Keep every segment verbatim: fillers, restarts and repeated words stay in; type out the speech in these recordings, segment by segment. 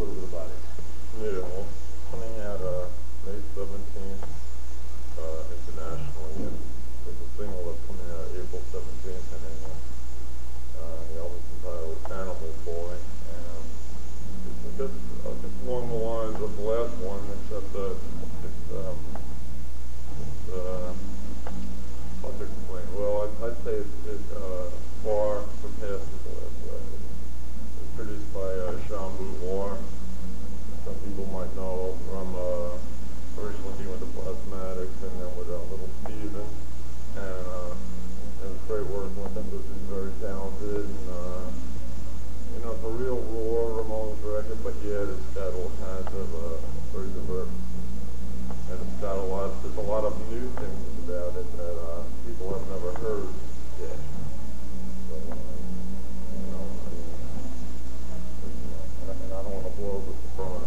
little bit about it. Yeah, well, coming out uh, May seventeenth uh, internationally, and there's a single that's coming out April seventeenth in England. Uh, the album's entitled Animal Boy, and um, it's, I guess, I guess along the lines of the last one, except that it's, um, it's uh, hard to explain. Well, I'd, I'd say it, it uh, far surpasses the last record. It's produced by uh, Sean Moore. Some people might know from uh, originally being with the Plasmatics and then with uh, Little Steven. And uh, it was great working with him because he's very talented. And, uh, you know, it's a real raw Ramones record, but yet it's got all kinds of uh, very diverse. And it's got a lot, there's a lot of new things about it that uh, people have never heard yet. So, uh, you know, I mean, and I don't want to blow the surprise.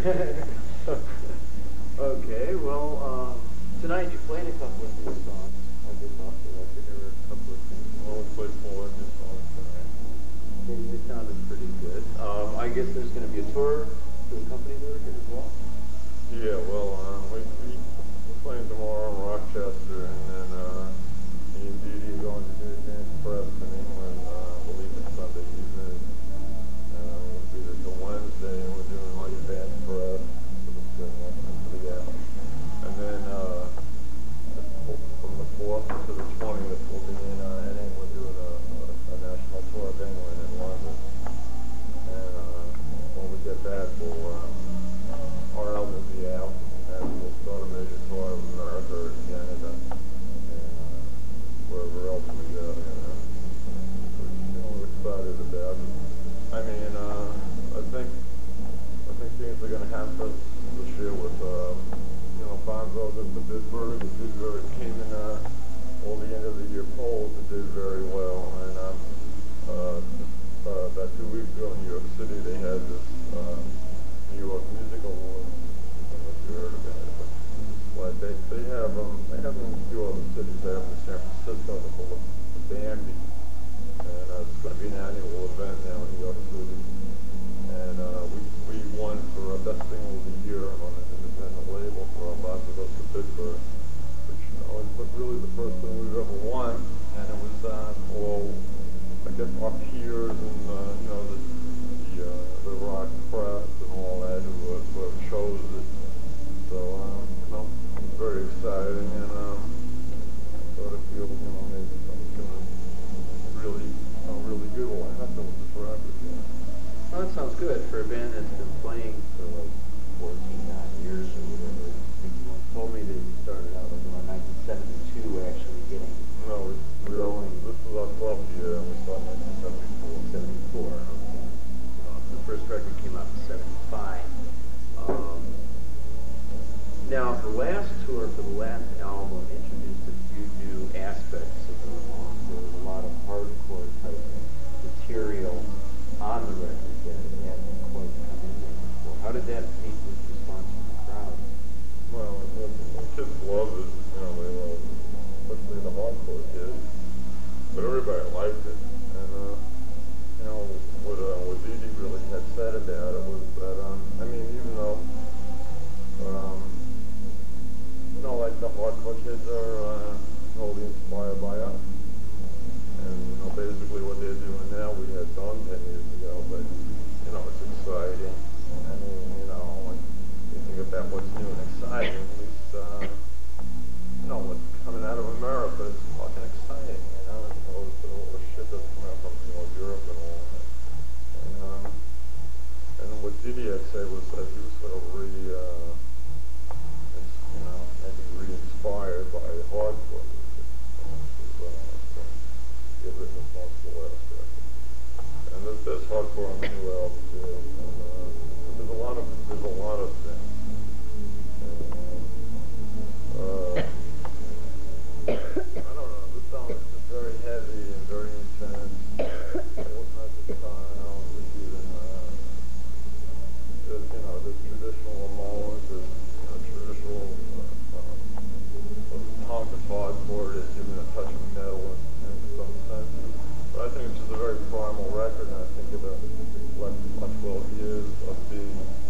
Okay, well, um, tonight you played a couple of new songs. I guess off the record, there were a couple of things. Well, we played four new songs tonight. They, they sounded pretty good. Um, I guess there's going to be a tour to accompany the record as well. Yeah, well, uh, we, we, we're playing tomorrow in Rochester, and then uh, me and Dee Dee are going to do Advance Press in England. Uh, we're leaving Sunday evening. Uh, we'll be there till Wednesday, and we're doing like Advance Press for the single and for the album. And then uh, from the fourth to the twentieth, we'll be in uh, in England doing a, a, a national tour of England and London. And uh, when we get back, we'll um, our album will be out, and we'll start a major tour of America and Canada, and uh, wherever else we go. You know, which you know, we're excited about. I mean, uh, I think I think things are going to happen this year with uh, you know Bonzo at the Bitburg. It did very came in uh, all the end of the year polls. It did very well, and um, uh, uh, about two weeks ago in New York City, they had this. Uh, New York Music Awards. I don't know if you heard about it, but well, they they have um they have them in a few other cities. They have them in San Francisco. They call it the Bambi, and uh, it's going to be an annual event now in New York City. And uh, we we won for uh, best single of the year on an independent label for Bonzo Goes to Pittsburgh, which you know is really the first thing we've ever won. And it was uh, all I guess our peers and uh, you know the. Uh, the rock press and all that who uh, sort of chose it. So, um, you know, it was very exciting, and um, I sort of feel, you know, maybe something's going to really, you know, really good will happen with this record. You know. Well, that sounds good for a band that's been playing for like fourteen odd years or whatever. I think you once told me that you started out like around nineteen seventy-two actually getting No, we, we going. This was our twelfth year, and we started in nineteen seventy-four. seventy-four, okay. The first record came out in seventy-five. Um, now, the last tour for the last album introduced a few new aspects of the Ramones. There was a lot of hardcore type material on the record that hadn't quite come in there before. How did that meet with response from the crowd? Well, the, the kids love it, you know, they love it, especially the hardcore kids. But everybody liked it, and uh, you know, what uh, what Dee Dee really had said about it was that, um, I mean, even though, um, you know, like the hardcore kids are uh, totally inspired by us, and you know, basically what they're doing now, we had done ten years ago, but you know, it's exciting. I mean, you know, when you think about what's new and exciting, at least, uh, you know, what's coming out of America is fucking exciting, you know, as opposed to all the shit that's coming out from, you know, Europe and all that. And, um, and what Didi had said was that he was sort of re, uh, you know, maybe re-inspired by hardcore music. You know, uh, he had written a song for the last record. And there's, there's hardcore on the new album too. And, uh, there's a lot of, there's a lot of things. And, uh, I don't know, this song is just very heavy and very intense. All kinds of styles, even, uh, there's, you know, there's traditional Ramones, there's, you know, traditional, uh, uh, punk and hardcore, there's even a touch of metal in, in some senses. But I think it's just a very primal record, and I think it reflects about twelve years of being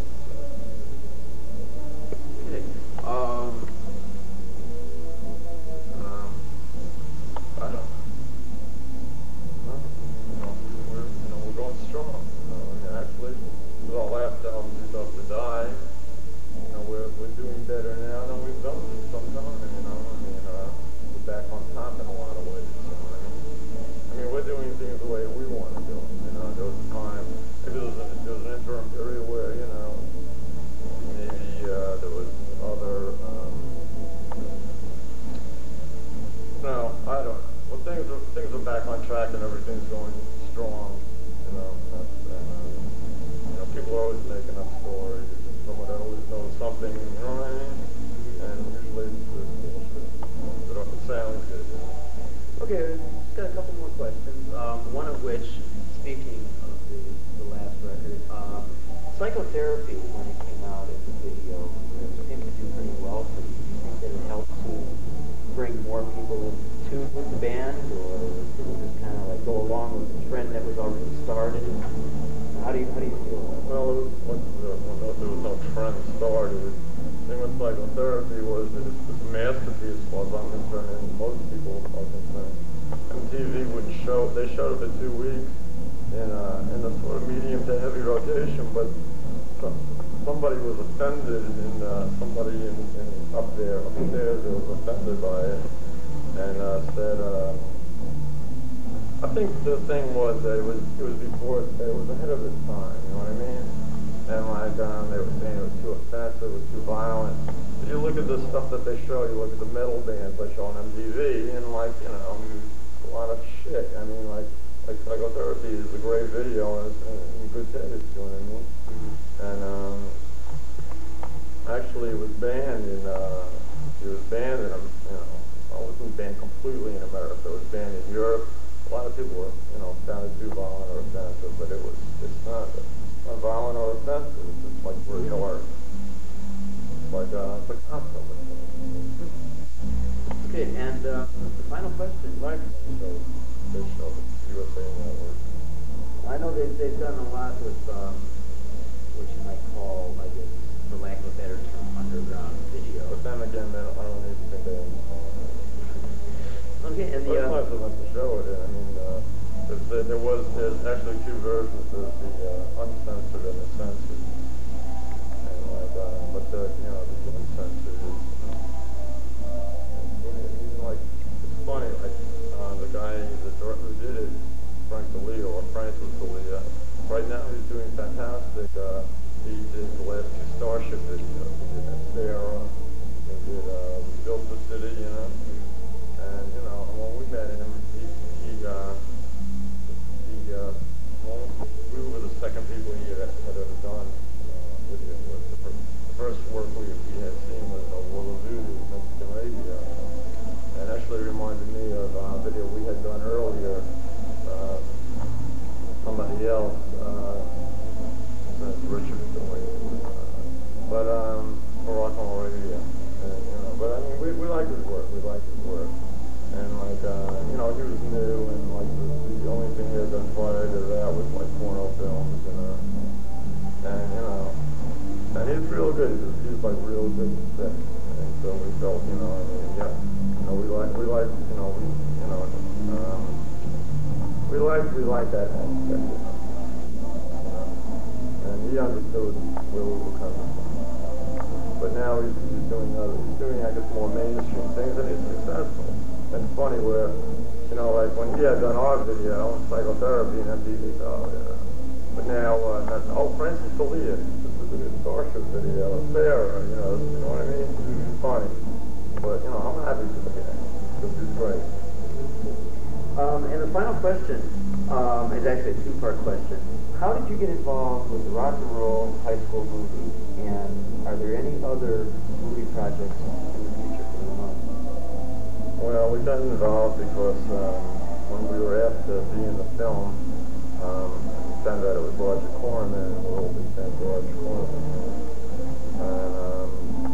psychotherapy, when it came out in the video, it seemed to do pretty well for you. Do you think that it helped to bring more people in tune with the band, or did it just kind of like go along with the trend that was already started? How do you, how do you feel about it? Well, it was, when there, when there was no trend started, the thing with psychotherapy was that it's, it's a masterpiece as far as I'm concerned, and most people are concerned. M T V would show, they showed it for two weeks in, uh, in a sort of medium to heavy rotation, but some, somebody was offended, and uh, somebody in, in up there, upstairs, that was offended by it, and uh, said, uh, I think the thing was that it was it was before it was ahead of its time. You know what I mean? And like um, they were saying it was too offensive, it was too violent. If you look at the stuff that they show, you look at the metal bands they show on M T V, and like you know, a lot of shit. I mean, like like Psychotherapy is a great video and it's in good taste. You know what I mean? Mm-hmm. And um, actually, it was banned in uh, it was banned in you know, well, it wasn't banned completely in America. It was banned in Europe. A lot of people were, you know, found it too violent or offensive, but it was, it's not, it's not violent or offensive. It's just like real art. It's like, uh, it's like Picasso. Okay, and uh, the final question. Right. So, they show the U S A Network. I know they've, they've done a lot with um, what you might call, I guess, for lack of a better term, underground video. But then again, they don't, I don't even think they understand. Okay, and the, well, it's uh, nice of them to show it. I mean, uh, there, there was, there's actually two versions. There's the uh, uncensored and the censored. And like, uh, but the, you know, the uncensored is, uh, even like, it's funny, like, uh, the guy, the director who did it, Frank DeLeo, or Francis DeLeo, right now he's doing fantastic. Uh, he did the last two Starship videos. He did Sarah, he did, uh, We Built the City, you know. And, you know, when we met him, he, he, uh, he, uh, well, we were the second people he had, had ever done uh, video with. The, fir the first work we, we had seen was uh, World of Voodoo, Mexican Radio. And actually reminded me of a video we had done earlier, uh, somebody else, uh, that's Richard doing, uh, but, um, for Rock and Roll Radio. And, you know, but I mean, we, we like his work, we like his work. And like, uh, you know, he was new, and like the, the only thing he had done prior to that was like porno films, you know. And you know, and he's real good. He's, he's like real good and sick. And so we felt, you know, I mean, yeah, you know, we like, we like, you know, we, you know, um, we like, we like that aspect, you know. You know? And he understood where we were coming from. But now he's, he's doing other, he's doing, I guess, more mainstream things, and he's successful. And it's funny where, you know, like when he had done our video, Psychotherapy, and M T V, oh, yeah. But now, uh, that's, oh, Francis D'Elia, this is a good Starship video, Sarah, you know, you know what I mean? It's funny. But, you know, I'm happy for the guy, because he's great. Um, and the final question um, is actually a two-part question. How did you get involved with the Rock and Roll High School movie, and are there any other movie projects in the future for the month? Well, we got involved because um, when we were asked to be in the film, um, we found out it was Roger Corman, and we're all big fans of Roger Corman. And, um,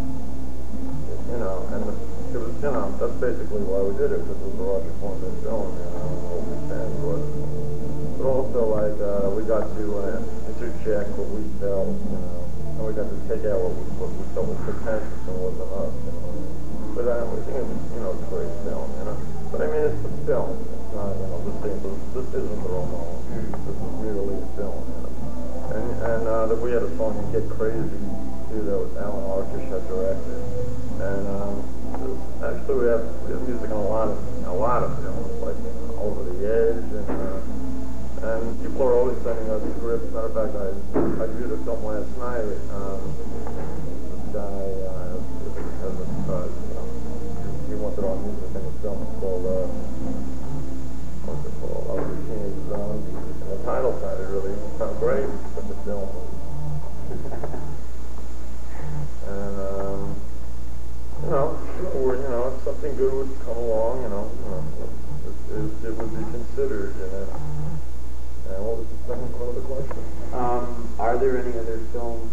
you know, and the, it was, you know, that's basically why we did it, because it was a Roger Corman film, you know, and we're all big fans of it. But also, like, uh, we got to uh, interject what we felt, you know, and we got to take out what we, what we felt was pretentious and wasn't us, you know. But uh, we think it's, you know, it's a great film, you know. But I mean, it's a film. It's not, you know, this thing, this isn't the Ramon. Mm. This is really a film, you know. And, and uh, that we had a song, Get Crazy, too, that was Alan Arkish had directed. And um, was, actually, we have, we have music on a lot of, a lot of films, like, you know, Over the Edge, and uh, and people are always sending us scripts. Matter of fact, I, I viewed a film last night. Um, this guy uh, has a, uh, he wanted our music in the film. It's called, uh, what's it called? Oh, the Teenage Zombie. And the title sounded really, it sounded great, but the film was. And, um, you know, or, you know, if something good would come along, you know, you know it, it, it would be considered, you know. And what was the second part of the question? Um, are there any other films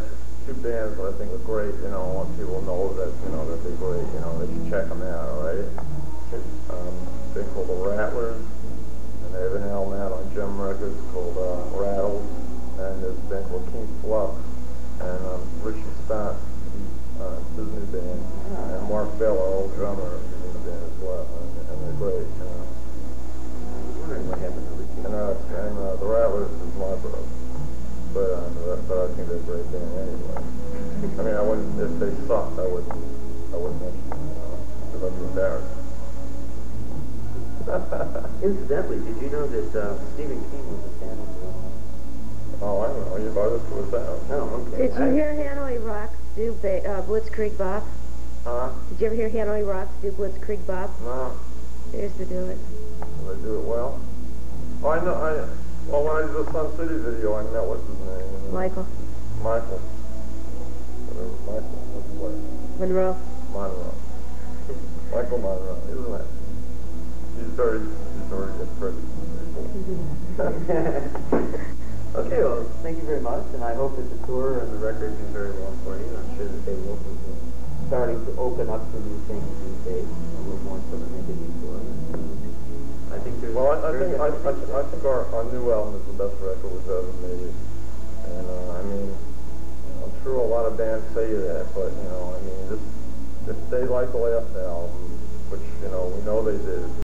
bands, two bands that I think are great. You know, I want people to know that you know that they're great. You know, they should check them out. All right. Um, a band called the Rattlers, and they have an album out on Gem Records called uh, Rattles, and there's a band called King Flux, and um, Richie Stott, uh, his new band, and Mark Bell, our old drummer, is in the band as well, and, and they're great. You know. I was wondering what happened to Richie. And, uh, and uh, the Rattlers is my brother, but uh, but I think they're a great band anyway. I mean, I wouldn't if they sucked, I wouldn't I wouldn't mention them, you know, because I'd be embarrassed. Incidentally, did you know that uh, Stephen King was a fan of the Oh, I know. You invited us to his house. Oh, okay. Did you I, hear Hanoi Rocks do ba uh, Blitzkrieg Bop? Huh? Did you ever hear Hanoi Rocks do Blitzkrieg Bop? No. They used to do it. They do it well. Oh, I know. I well, when I did the Sun City video, I met what's his name? Michael Michael. Whatever. Michael. What's his name? Monroe. Monroe. Michael Monroe, isn't it? He's very, he's very pretty. Okay, well, thank you very much, and I hope that the tour and the record do very well for you. I'm sure that they will be starting to open up to new things these days, a little more so than they did before. I think there's... Well, I, I very think I, good I, things I think our, our new album is the best record we've ever made, and uh, I mean, I'm sure a lot of bands say that, but you know, I mean, this if they like the last album, which you know we know they did.